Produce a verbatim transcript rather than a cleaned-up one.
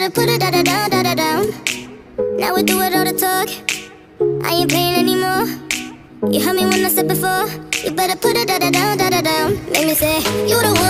Put it da da down, da da down. Now we do it all the talk. I ain't playing anymore. You heard me when I said before. You better put it da da down, da da down. Make me say you the one.